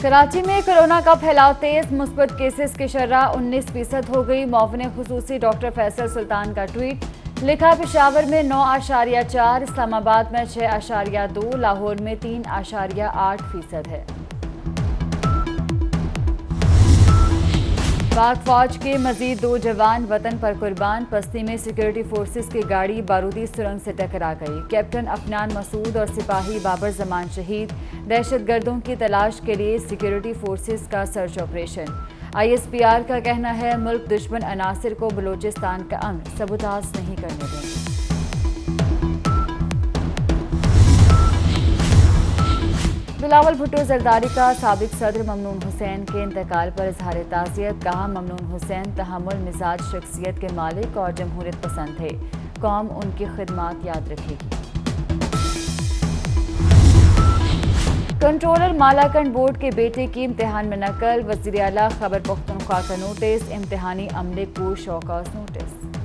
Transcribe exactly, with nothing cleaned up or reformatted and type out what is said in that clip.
कराची में कोरोना का फैलाव तेज, मुस्बत केसेस की शरह उन्नीस फीसद हो गई। मौवने खुसूसी डॉक्टर फैसल सुल्तान का ट्वीट लिखा, पेशावर में नौ आशारिया चार, इस्लामाबाद में छह आशारिया दो, लाहौर में तीन आशारिया आठ फीसद है। पाक फौज के मजीद दो जवान वतन पर कुर्बान, पस्ती में सिक्योरिटी फोर्सेस की गाड़ी बारूदी सुरंग से टकरा गई। कैप्टन अफनान मसूद और सिपाही बाबर जमान शहीद। दहशतगर्दों की तलाश के लिए सिक्योरिटी फोर्सेस का search operation. I S P R का कहना है, मुल्क दुश्मन अनासिर को बलूचिस्तान का अंग सबूताज नहीं करने देंगे। बिलावल भुट्टो जरदारी का साबिक सदर ममनून हुसैन के इंतकाल पर इजहार ताज़ियत। कहा, ममनून हुसैन तहम्मुल मिजाज शख्सियत के मालिक और जमहूरियत पसंद थे। कौम उनकी खिदमात याद रखेगी। कंट्रोलर मालाकंड बोर्ड के बेटे की इम्तिहान में नकल, वज़ीर आला खैबर पख्तूनख्वा का नोटिस। इम्तिहानी अमले को शौकॉज नोटिस।